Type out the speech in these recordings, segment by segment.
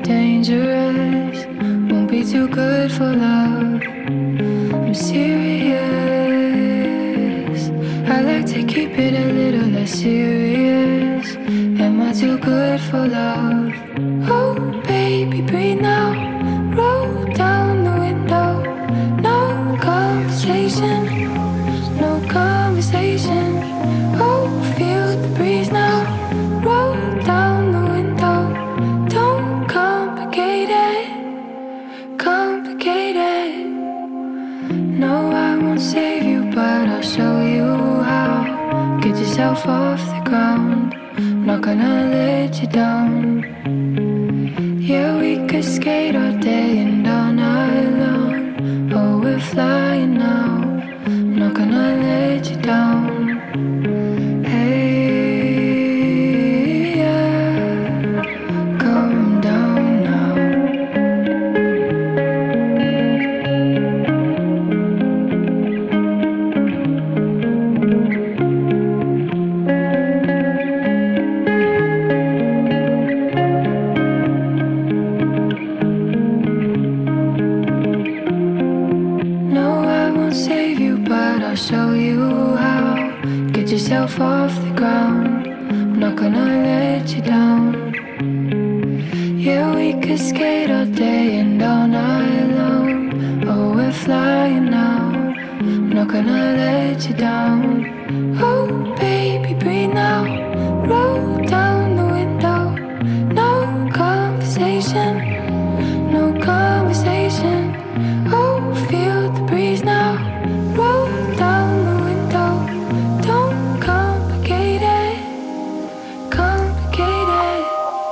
dangerous, won't be too good for love. I'm serious, I like to keep it a little less serious. Am I too good for love? Oh baby, breathe now. Roll down the window. No conversation, no conversation. Oh, feel the breeze now. Roll down the window. Don't complicate it, complicate it. No, I won't save you, but I'll show you how. Get yourself off the ground, not gonna let you down. Yeah, we could skate all day and all night long. Oh, we're flying now, not gonna let you down. Hey, yeah, calm down now. No, I won't save you, but I'll show you how. Get yourself off the ground, I'm not gonna let you down. Yeah, we could skate all day and all night long. Oh, we're flying now, I'm not gonna let you down. Oh, baby, breathe now. Roll down the window. No conversation, no conversation. Oh, feel the breeze now. Roll down the window. Don't complicate it, complicate it.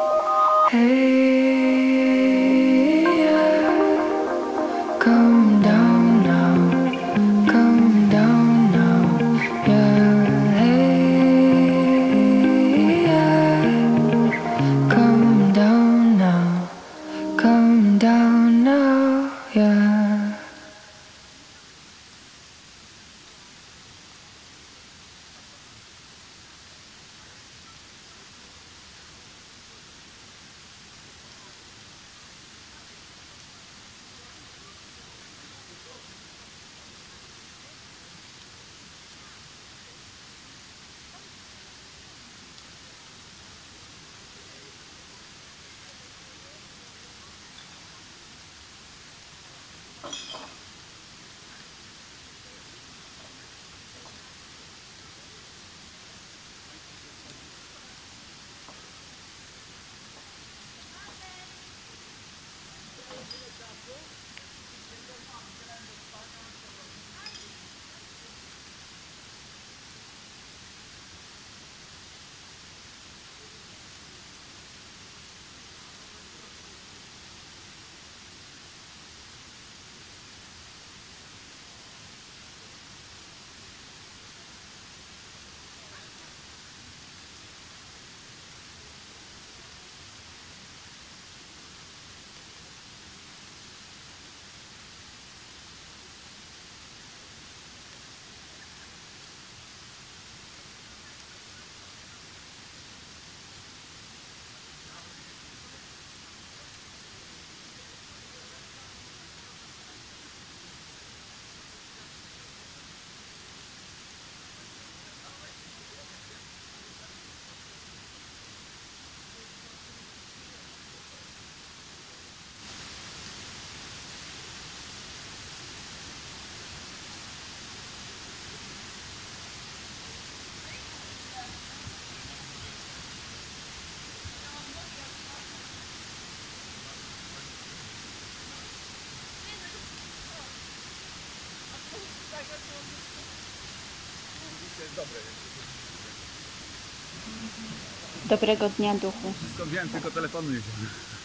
Hey, yeah, calm down now, calm down now. Yeah, hey, yeah, calm down now, calm down now. Yeah. Dobrego dnia, duchu. Wszystko wiem, tylko telefonu nie wziąłem.